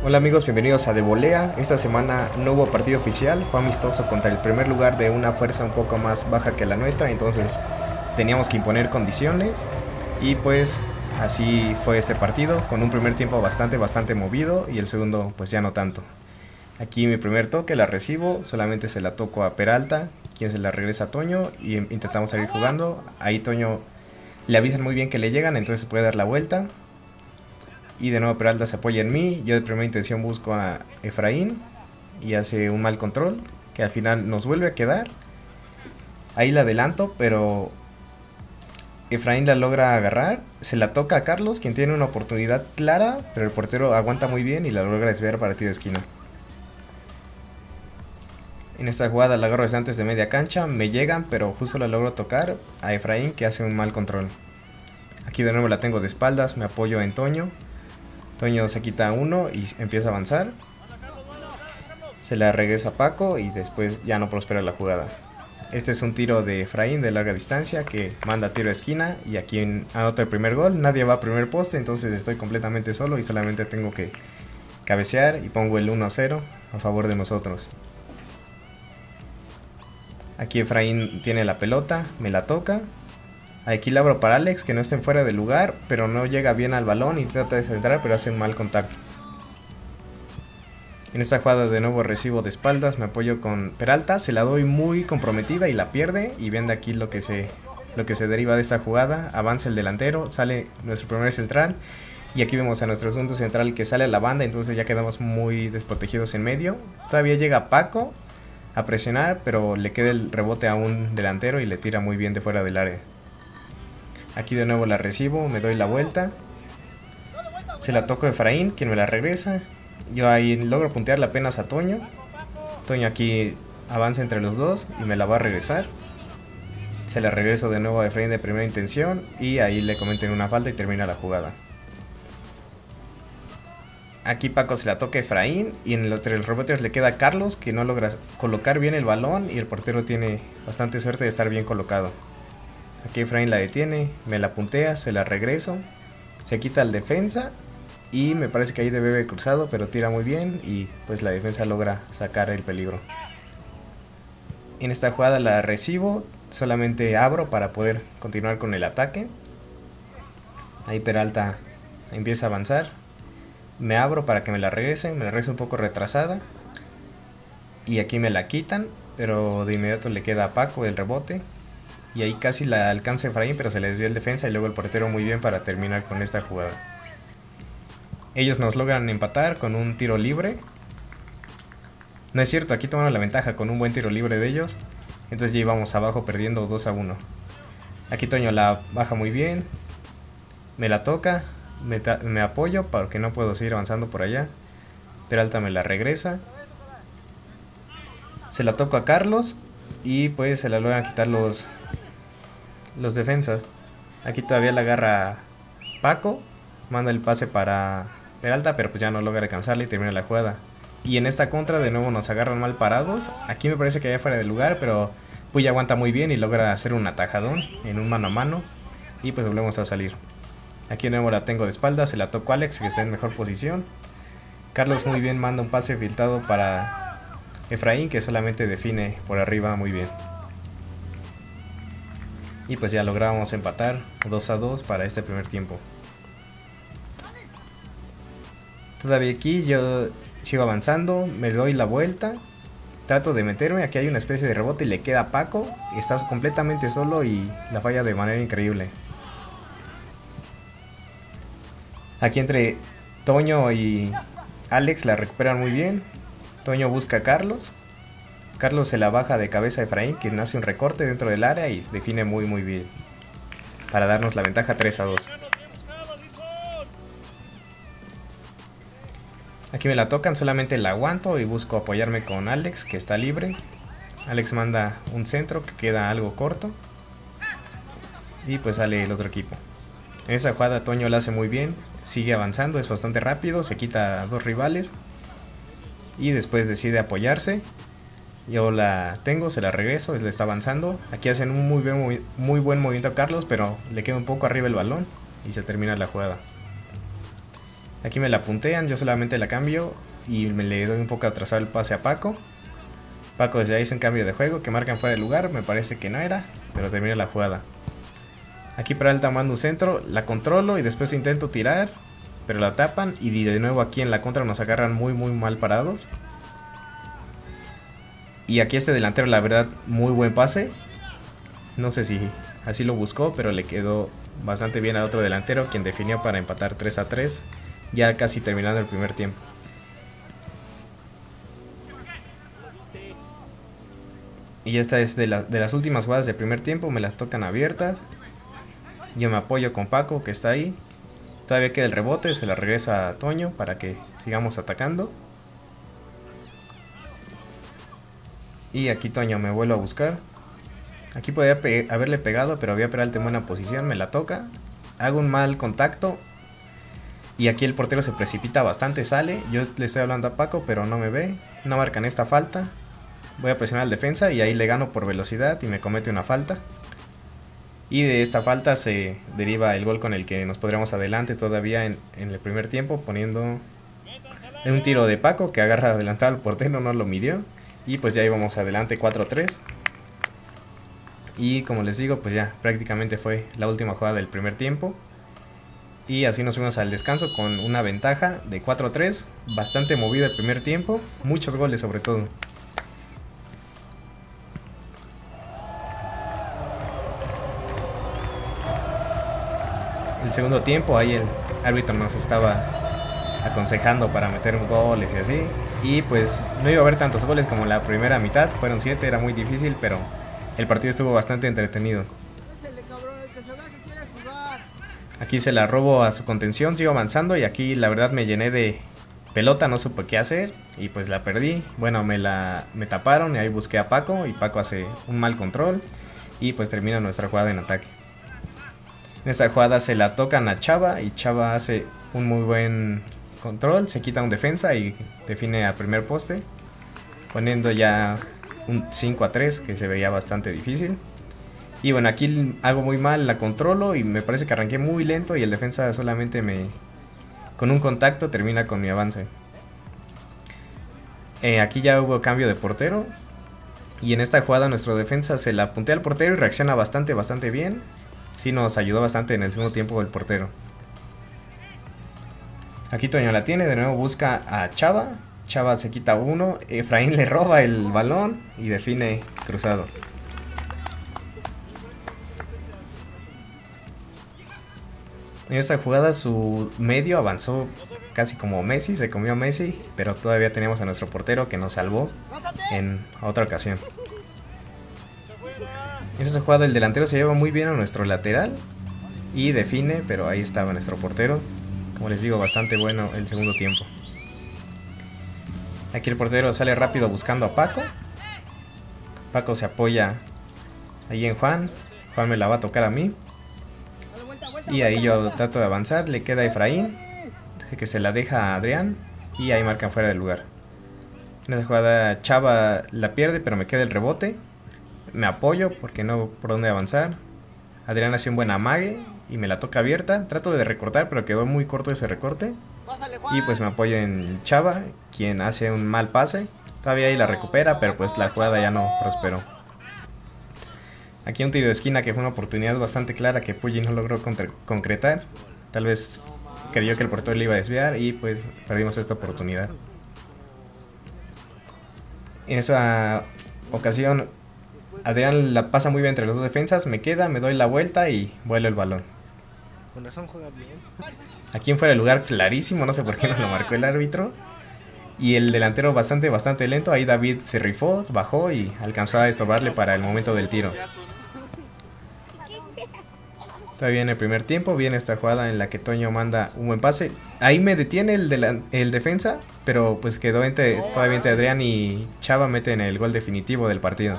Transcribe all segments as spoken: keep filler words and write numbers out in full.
Hola amigos, bienvenidos a De Volea. Esta semana no hubo partido oficial, fue amistoso contra el primer lugar de una fuerza un poco más baja que la nuestra, entonces teníamos que imponer condiciones y pues así fue este partido, con un primer tiempo bastante bastante movido y el segundo pues ya no tanto. Aquí mi primer toque la recibo, solamente se la toco a Peralta, quien se la regresa a Toño y intentamos salir jugando. Ahí Toño le avisan muy bien que le llegan, entonces se puede dar la vuelta. Y de nuevo Peralta se apoya en mí, yo de primera intención busco a Efraín y hace un mal control que al final nos vuelve a quedar. Ahí la adelanto, pero Efraín la logra agarrar, se la toca a Carlos, quien tiene una oportunidad clara, pero el portero aguanta muy bien y la logra desviar para tiro de esquina. En esta jugada la agarro desde antes de media cancha, me llegan, pero justo la logro tocar a Efraín, que hace un mal control. Aquí de nuevo la tengo de espaldas, me apoyo en Toño. Toño se quita uno y empieza a avanzar. Se la regresa a Paco y después ya no prospera la jugada. Este es un tiro de Efraín de larga distancia que manda tiro a esquina y aquí anota el primer gol. Nadie va a primer poste, entonces estoy completamente solo y solamente tengo que cabecear y pongo el uno a cero a favor de nosotros. Aquí Efraín tiene la pelota, me la toca. Aquí la abro para Alex, que no esté fuera de lugar, pero no llega bien al balón y trata de centrar, pero hace un mal contacto. En esta jugada de nuevo recibo de espaldas, me apoyo con Peralta, se la doy muy comprometida y la pierde. Y ven de aquí lo que se, lo que se deriva de esa jugada. Avanza el delantero, sale nuestro primer central. Y aquí vemos a nuestro segundo central que sale a la banda, entonces ya quedamos muy desprotegidos en medio. Todavía llega Paco a presionar, pero le queda el rebote a un delantero y le tira muy bien de fuera del área. Aquí de nuevo la recibo, me doy la vuelta. Se la toco a Efraín, quien me la regresa. Yo ahí logro puntearla apenas a Toño. Toño aquí avanza entre los dos y me la va a regresar. Se la regreso de nuevo a Efraín de primera intención y ahí le cometen una falta y termina la jugada. Aquí Paco se la toca a Efraín y en los tres rebotes le queda a Carlos, que no logra colocar bien el balón y el portero tiene bastante suerte de estar bien colocado. Aquí Efraín la detiene, me la puntea, se la regreso, se quita el defensa y me parece que ahí debe haber cruzado, pero tira muy bien y pues la defensa logra sacar el peligro. En esta jugada la recibo, solamente abro para poder continuar con el ataque. Ahí Peralta empieza a avanzar, me abro para que me la regresen, me la regreso un poco retrasada y aquí me la quitan, pero de inmediato le queda a Paco el rebote. Y ahí casi la alcanza Efraín, pero se le desvió el defensa y luego el portero muy bien para terminar con esta jugada. Ellos nos logran empatar con un tiro libre. No es cierto, aquí tomaron la ventaja con un buen tiro libre de ellos. Entonces ya íbamos abajo perdiendo dos a uno. Aquí Toño la baja muy bien. Me la toca. Me, me apoyo porque no puedo seguir avanzando por allá. Peralta me la regresa. Se la toco a Carlos. Y pues se la logran quitar los... los defensas. Aquí todavía la agarra Paco, manda el pase para Peralta, pero pues ya no logra alcanzarle y termina la jugada. Y en esta contra de nuevo nos agarran mal parados. Aquí me parece que ya fuera de lugar, pero Puy aguanta muy bien y logra hacer un atajadón en un mano a mano. Y pues volvemos a salir. Aquí de nuevo la tengo de espalda, se la toco a Alex, que está en mejor posición. Carlos muy bien manda un pase filtrado para Efraín, que solamente define por arriba muy bien. Y pues ya logramos empatar dos a dos para este primer tiempo. Todavía aquí yo sigo avanzando, me doy la vuelta, trato de meterme, aquí hay una especie de rebote y le queda a Paco, está completamente solo y la falla de manera increíble. Aquí entre Toño y Alex la recuperan muy bien. Toño busca a Carlos. Carlos se la baja de cabeza a Efraín, quien hace un recorte dentro del área y define muy muy bien para darnos la ventaja tres a dos. Aquí me la tocan, solamente la aguanto y busco apoyarme con Alex, que está libre. Alex manda un centro que queda algo corto y pues sale el otro equipo. En esa jugada Toño la hace muy bien, sigue avanzando, es bastante rápido, se quita a dos rivales y después decide apoyarse. Yo la tengo, se la regreso, le está avanzando. Aquí hacen un muy buen, muy buen movimiento a Carlos, pero le queda un poco arriba el balón y se termina la jugada. Aquí me la puntean, yo solamente la cambio y me le doy un poco atrasado el pase a Paco. Paco desde ahí hizo un cambio de juego que marcan fuera de lugar, me parece que no era, pero termina la jugada. Aquí Peralta manda un centro, la controlo y después intento tirar, pero la tapan y de nuevo aquí en la contra nos agarran muy muy mal parados. Y aquí este delantero, la verdad, muy buen pase. No sé si así lo buscó, pero le quedó bastante bien al otro delantero, quien definió para empatar tres a tres, ya casi terminando el primer tiempo. Y esta es de, la, de las últimas jugadas del primer tiempo, me las tocan abiertas. Yo me apoyo con Paco, que está ahí. Todavía queda el rebote, se la regreso a Toño para que sigamos atacando. Y aquí Toño me vuelve a buscar. Aquí podía pe haberle pegado, pero había Peralta en buena posición, me la toca. Hago un mal contacto. Y aquí el portero se precipita bastante, sale. Yo le estoy hablando a Paco, pero no me ve. No marcan esta falta. Voy a presionar al defensa y ahí le gano por velocidad y me comete una falta. Y de esta falta se deriva el gol con el que nos podríamos adelante todavía en, en el primer tiempo, poniendo en un tiro de Paco que agarra adelantado al portero, no lo midió. Y pues ya íbamos adelante cuatro a tres. Y como les digo, pues ya prácticamente fue la última jugada del primer tiempo. Y así nos fuimos al descanso con una ventaja de cuatro a tres. Bastante movido el primer tiempo, muchos goles sobre todo. El segundo tiempo, ahí el árbitro nos estaba aconsejando para meter goles y así. Y pues no iba a haber tantos goles como la primera mitad, fueron siete, era muy difícil, pero el partido estuvo bastante entretenido. Aquí se la robo a su contención, sigo avanzando y aquí la verdad me llené de pelota, no supe qué hacer y pues la perdí. Bueno, me la me taparon y ahí busqué a Paco y Paco hace un mal control y pues termina nuestra jugada en ataque. En esa jugada se la tocan a Chava y Chava hace un muy buen control, se quita un defensa y define al primer poste, poniendo ya un cinco a tres que se veía bastante difícil. Y bueno, aquí hago muy mal, la controlo y me parece que arranqué muy lento y el defensa solamente me... con un contacto termina con mi avance. Eh, aquí ya hubo cambio de portero y en esta jugada nuestro defensa se la puntea al portero y reacciona bastante, bastante bien. Sí nos ayudó bastante en el segundo tiempo el portero. Aquí Toño la tiene, de nuevo busca a Chava. Chava se quita uno, Efraín le roba el balón y define cruzado. En esta jugada su medio avanzó casi como Messi, se comió a Messi, pero todavía teníamos a nuestro portero que nos salvó en otra ocasión. En esta jugada el delantero se lleva muy bien a nuestro lateral y define, pero ahí estaba nuestro portero. Como les digo, bastante bueno el segundo tiempo. Aquí el portero sale rápido buscando a Paco. Paco se apoya ahí en Juan. Juan me la va a tocar a mí. Y ahí yo trato de avanzar, le queda a Efraín, que se la deja a Adrián y ahí marcan fuera del lugar. En esa jugada Chava la pierde, pero me queda el rebote. Me apoyo porque no por dónde avanzar. Adrián hace un buen amague y me la toca abierta. Trato de recortar, pero quedó muy corto ese recorte. Y pues me apoyo en Chava, quien hace un mal pase. Todavía ahí la recupera, pero pues la jugada ya no prosperó. Aquí un tiro de esquina que fue una oportunidad bastante clara que Pulli no logró concretar. Tal vez creyó que el portero le iba a desviar y pues perdimos esta oportunidad. En esa ocasión Adrián la pasa muy bien entre los dos defensas, me queda, me doy la vuelta y vuelo el balón. Con razón juega bien. Aquí en fuera de lugar clarísimo, no sé por qué no lo marcó el árbitro. Y el delantero bastante, bastante lento, ahí David se rifó, bajó y alcanzó a estorbarle para el momento del tiro. Todavía en el primer tiempo viene esta jugada en la que Toño manda un buen pase. Ahí me detiene el, de la, el defensa, pero pues quedó entre, todavía entre Adrián y Chava meten el gol definitivo del partido.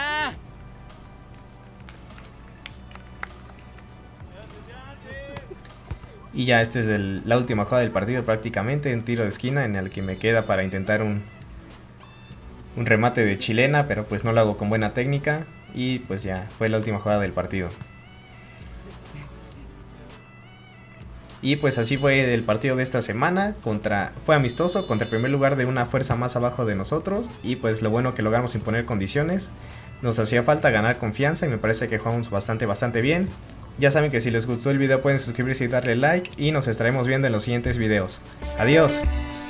Y ya esta es el, la última jugada del partido prácticamente, un tiro de esquina en el que me queda para intentar un, un remate de chilena, pero pues no lo hago con buena técnica y pues ya fue la última jugada del partido. Y pues así fue el partido de esta semana, contra fue amistoso contra el primer lugar de una fuerza más abajo de nosotros. Y pues lo bueno que logramos imponer condiciones. Nos hacía falta ganar confianza y me parece que jugamos bastante bastante bien. Ya saben que si les gustó el video pueden suscribirse y darle like, y nos estaremos viendo en los siguientes videos. Adiós.